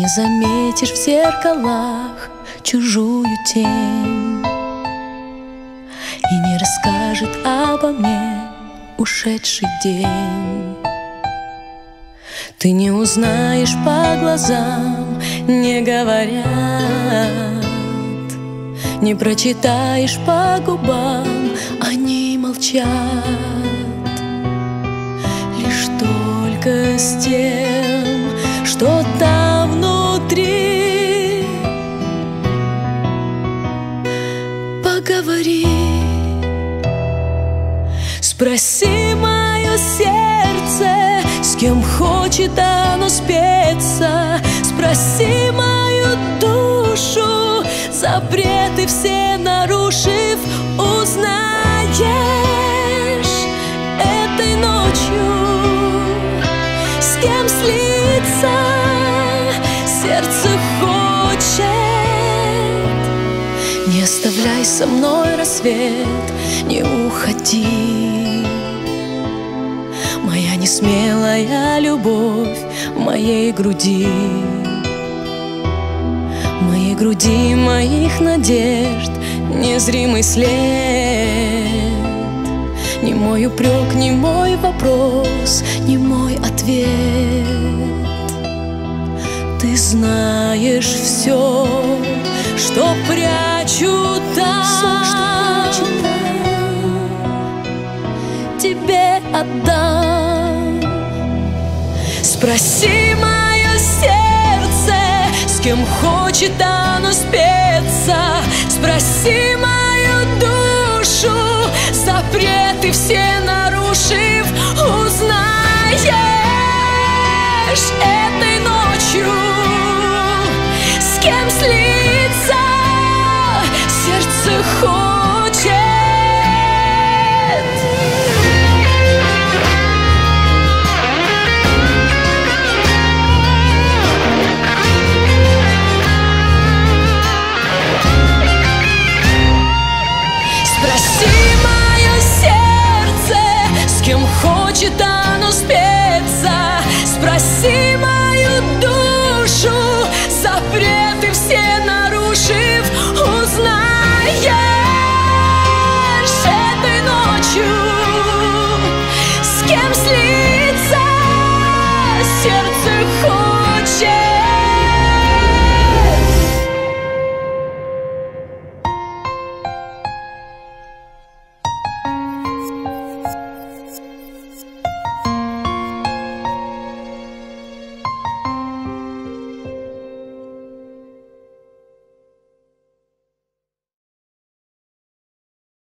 заметишь в зеркалах чужую тень и не расскажет обо мне ушедший день. Ты не узнаешь по глазам, не говорят, не прочитаешь по губам, они молчат. Лишь только с тем, что там внутри, поговори. Спроси мое сердце, с кем хочет оно спеться. Спроси мою душу, запреты все нарушив, узнаешь этой ночью, с кем слиться сердце хочет. Не оставляй со мной рассвет, не уходи. Моя несмелая любовь моей груди, моих надежд незримый след. Не мой упрек, не мой вопрос, не мой ответ. Ты знаешь все, что прячу там, тебе отдам. Спроси мое сердце, с кем хочет оно спеться. Спроси мою душу, запреты все нарушив, узнаешь этой ночью, с кем слиться